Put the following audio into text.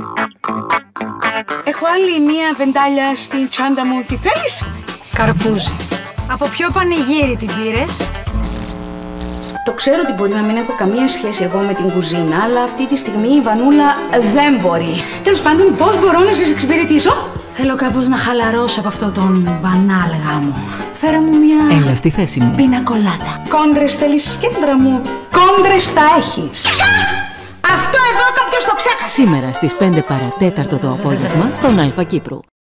Έχω άλλη μία βεντάλια στην τσάντα μου. Τι θέλεις? Καρπούζι. Από ποιο πανηγύρι την πήρες? Το ξέρω ότι μπορεί να μην έχω καμία σχέση εγώ με την κουζίνα, αλλά αυτή τη στιγμή η Βανούλα δεν μπορεί. Τέλος πάντων, πώς μπορώ να σας εξυπηρετήσω? Θέλω κάπως να χαλαρώσω από αυτό τον μπανάλ γάμο. Φέρε μου μια... Έλα στη θέση μου. πίνα κολάτα. Κόντρες θέλεις, κέντρα μου? Κόντρες θα έχεις. Αυτό εδώ κάποιος το ξέχασε. Σήμερα στις 5 παρατέταρτο το απόγευμα στον Αλφα Κύπρου.